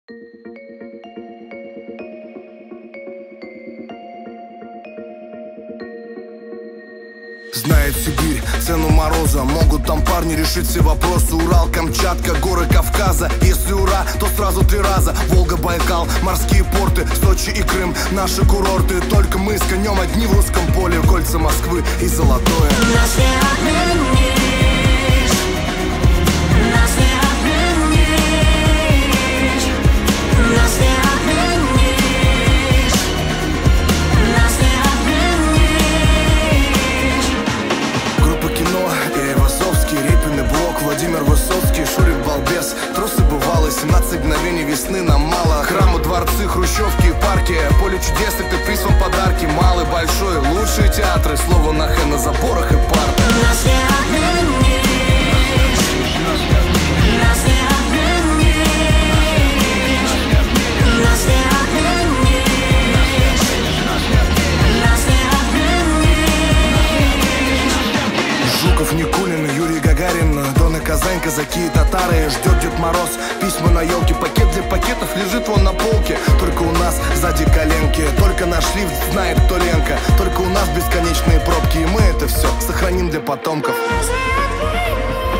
Знает Сибирь цену мороза, могут там парни решить все вопросы. Урал, Камчатка, горы Кавказа. Если ура, то сразу 3 раза. Волга, Байкал, морские порты, Сочи и Крым, наши курорты. Только мы с конем одни в русском поле. Кольца Москвы и золотое. Нас не отменишь, нас не отменишь, нас не отменишь, нас не отменишь. Группа Кино и Айвазовский, Репин и Блок, Владимир Высоцкий, Шурик Балбес. Трусы бывало, 17 мгновений весны нам мало. Храмы, дворцы, хрущевки и парки. Поле чудес, и ты приз вам подарки. Малый, большой, лучшие театры. Слово на Х на заборах и парках. Нас не отменишь, нас не отменишь, нас не отменишь, нас не отменишь. Жуков, Никулин, Юрий Гагарин, Дон и Казань, казаки и татары. Ждет Дед Мороз, письма на елке. Пакет для пакетов лежит вон на полке. Только у нас сзади коленки. Только наш лифт знает, кто Ленка. Только у нас бесконечные пробки. И мы это все сохраним для потомков. Нас не отменишь.